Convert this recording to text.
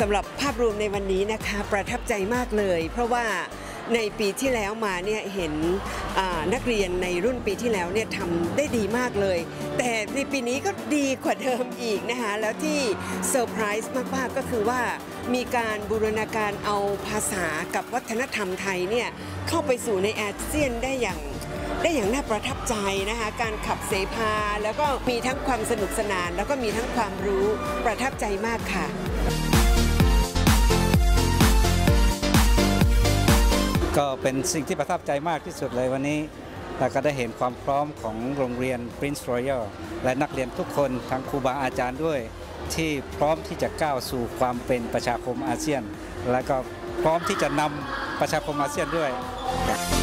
ำหรับภาพรวมในวันนี้นะคะประทับใจมากเลยเพราะว่าในปีที่แล้วมาเนี่ยเห็นนักเรียนในรุ่นปีที่แล้วเนี่ยทำได้ดีมากเลยแต่ในปีนี้ก็ดีกว่าเดิมอีกนะคะแล้วที่เซอร์ไพรส์มากๆก็คือว่ามีการบูรณาการเอาภาษากับวัฒนธรรมไทยเนี่ยเข้าไปสู่ในอาเซียนได้อย่างน่าประทับใจนะคะการขับเสพาแล้วก็มีทั้งความสนุกสนานแล้วก็มีทั้งความรู้ประทับใจมากค่ะก็เป็นสิ่งที่ประทับใจมากที่สุดเลยวันนี้เราก็ได้เห็นความพร้อมของโรงเรียน Prince Royal และนักเรียนทุกคนทั้งครูบาอาจารย์ด้วยที่พร้อมที่จะก้าวสู่ความเป็นประชาคมอาเซียนและก็พร้อมที่จะนำประชาคมอาเซียนด้วย